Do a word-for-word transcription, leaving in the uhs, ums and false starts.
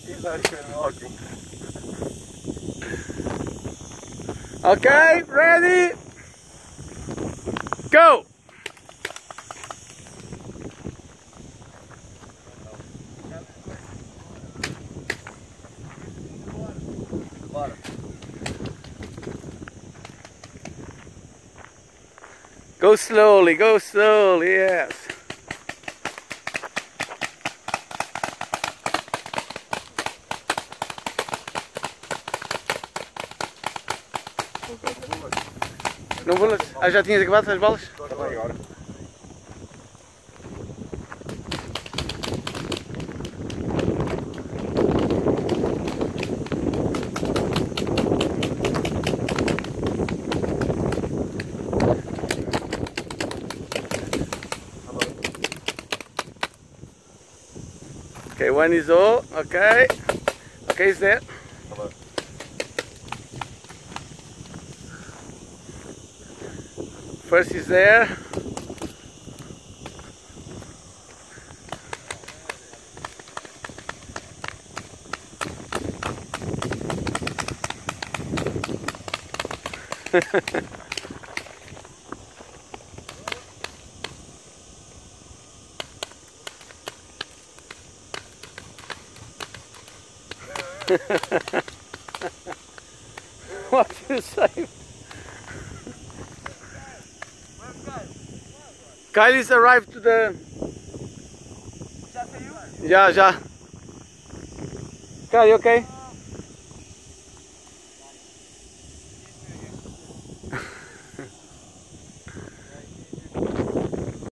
He's not even walking. Okay, ready? Go! Go slowly, go slowly, yes. Não bolas? Ah, já tinhas acabado as balas? Agora, agora. Okay, one is all. Okay. Okay, is there? First is there. What do you say? Kylie's arrived to the... Já saiu? Já, já. Kylie, okay?